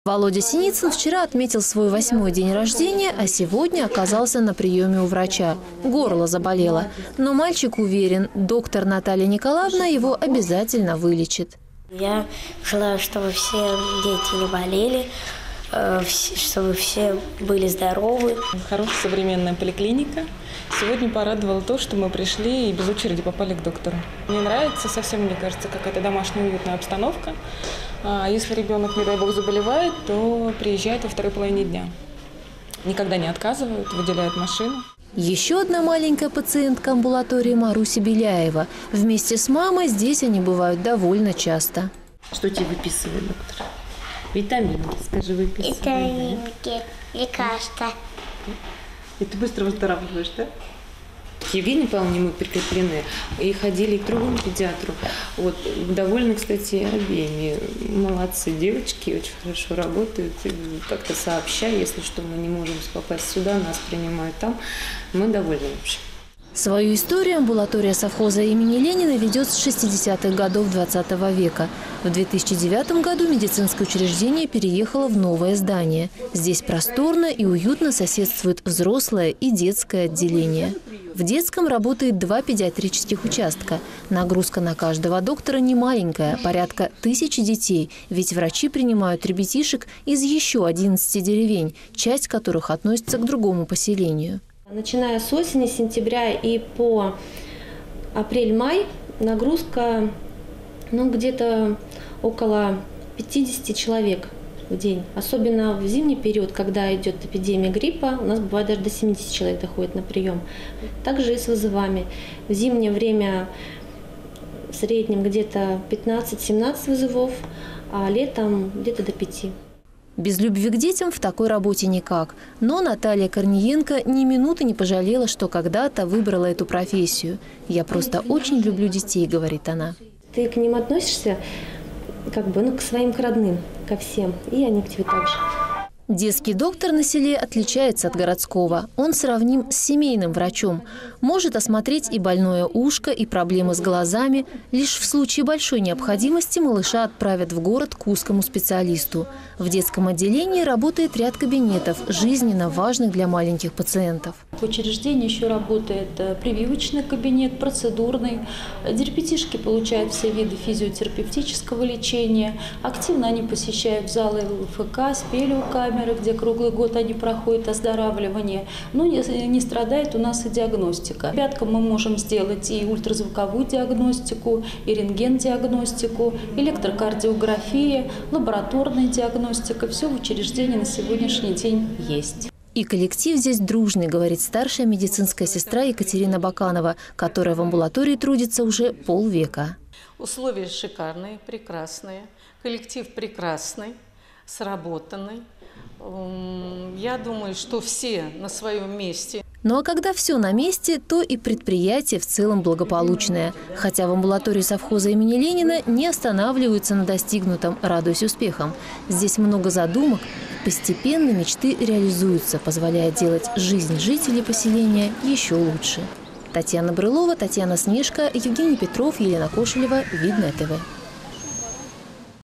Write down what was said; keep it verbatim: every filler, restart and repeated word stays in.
Володя Синицын вчера отметил свой восьмой день рождения, а сегодня оказался на приеме у врача. Горло заболело. Но мальчик уверен, доктор Наталья Николаевна его обязательно вылечит. Я желаю, чтобы все дети не болели, чтобы все были здоровы. Хорошая современная поликлиника. Сегодня порадовало то, что мы пришли и без очереди попали к доктору. Мне нравится совсем, мне кажется, какая-то домашняя уютная обстановка. А если ребенок, не дай бог, заболевает, то приезжает во второй половине дня. Никогда не отказывают, выделяют машину. Еще одна маленькая пациентка амбулатории Маруся Беляева. Вместе с мамой здесь они бывают довольно часто. Что тебе выписывает доктор? Витаминки, скажи, выписывает. Витаминки, лекарства. И ты быстро выздоравливаешь, да? Евгений Павловне мы прикреплены и ходили к другому педиатру. Вот, довольны, кстати, обеими. Молодцы, девочки очень хорошо работают. Как-то сообщая, если что, мы не можем попасть сюда, нас принимают там. Мы довольны вообще. Свою историю амбулатория совхоза имени Ленина ведет с шестидесятых годов двадцатого века. В две тысячи девятом году медицинское учреждение переехало в новое здание. Здесь просторно и уютно соседствует взрослое и детское отделение. В детском работает два педиатрических участка. Нагрузка на каждого доктора не маленькая, порядка тысячи детей, ведь врачи принимают ребятишек из еще одиннадцати деревень, часть которых относится к другому поселению. Начиная с осени, сентября и по апрель-май нагрузка ну, где-то около пятидесяти человек в день. Особенно в зимний период, когда идет эпидемия гриппа, у нас бывает даже до семидесяти человек доходит на прием. Также и с вызовами. В зимнее время в среднем где-то пятнадцать-семнадцать вызовов, а летом где-то до пяти. Без любви к детям в такой работе никак. Но Наталья Корниенко ни минуты не пожалела, что когда-то выбрала эту профессию. «Я просто очень люблю детей», — говорит она. Ты к ним относишься как бы, ну, к своим, к родным, ко всем, и они к тебе также. Детский доктор на селе отличается от городского. Он сравним с семейным врачом. Может осмотреть и больное ушко, и проблемы с глазами. Лишь в случае большой необходимости малыша отправят в город к узкому специалисту. В детском отделении работает ряд кабинетов, жизненно важных для маленьких пациентов. В учреждении еще работает прививочный кабинет, процедурный. Ребятишки получают все виды физиотерапевтического лечения. Активно они посещают залы ЛФК, спелеокамеры, где круглый год они проходят оздоравливание. Но не, не страдает у нас и диагностика. Ребяткам мы можем сделать и ультразвуковую диагностику, и рентген-диагностику, электрокардиография, лабораторная диагностика. Все в учреждении на сегодняшний день есть. И коллектив здесь дружный, говорит старшая медицинская сестра Екатерина Баканова, которая в амбулатории трудится уже полвека. Условия шикарные, прекрасные, коллектив прекрасный, сработанный. Я думаю, что все на своем месте. Ну а когда все на месте, то и предприятие в целом благополучное. Хотя в амбулатории совхоза имени Ленина не останавливаются на достигнутом, радуясь успехам. Здесь много задумок. Постепенно мечты реализуются, позволяя делать жизнь жителей поселения еще лучше. Татьяна Брылова, Татьяна Снежка, Евгений Петров, Елена Кошелева. Видное ТВ.